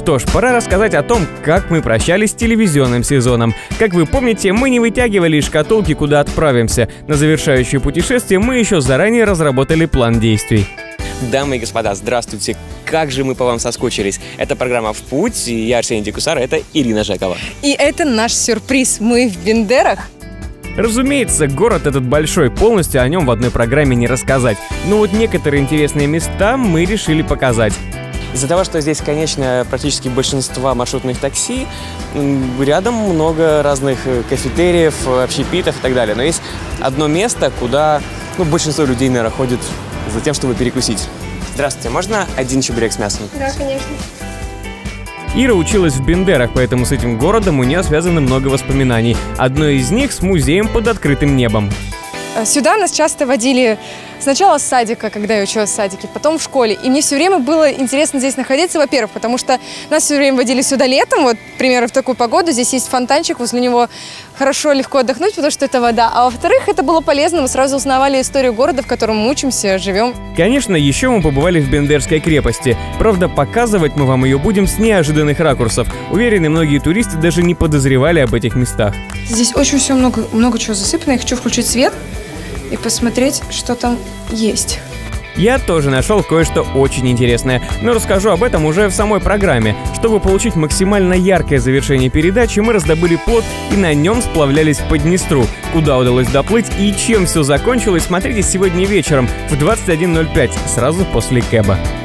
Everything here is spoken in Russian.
что ж, пора рассказать о том, как мы прощались с телевизионным сезоном. Как вы помните, мы не вытягивали из шкатулки, куда отправимся. На завершающее путешествие мы еще заранее разработали план действий. Дамы и господа, здравствуйте! Как же мы по вам соскучились! Это программа «В путь», и я Арсений Дикусар, это Ирина Жекова. И это наш сюрприз. Мы в Бендерах. Разумеется, город этот большой, полностью о нем в одной программе не рассказать. Но вот некоторые интересные места мы решили показать. Из-за того, что здесь, конечно, практически большинство маршрутных такси, рядом много разных кафетериев, общепитов и так далее. Но есть одно место, куда большинство людей, наверное, ходит за тем, чтобы перекусить. Здравствуйте, можно один чебурек с мясом? Да, конечно. Ира училась в Бендерах, поэтому с этим городом у нее связано много воспоминаний. Одно из них с музеем под открытым небом. Сюда нас часто водили сначала с садика, когда я училась в садике, потом в школе. И мне все время было интересно здесь находиться, во-первых, потому что нас все время водили сюда летом, вот, к примеру, в такую погоду. Здесь есть фонтанчик, возле него хорошо, легко отдохнуть, потому что это вода. А во-вторых, это было полезно, мы сразу узнавали историю города, в котором мы учимся, живем. Конечно, еще мы побывали в Бендерской крепости. Правда, показывать мы вам ее будем с неожиданных ракурсов. Уверены, многие туристы даже не подозревали об этих местах. Здесь очень все много чего засыпано. Я хочу включить свет и посмотреть, что там есть. Я тоже нашел кое-что очень интересное, но расскажу об этом уже в самой программе. Чтобы получить максимально яркое завершение передачи, мы раздобыли плот и на нем сплавлялись по Днестру. Куда удалось доплыть и чем все закончилось, смотрите сегодня вечером в 21:05, сразу после Кэба.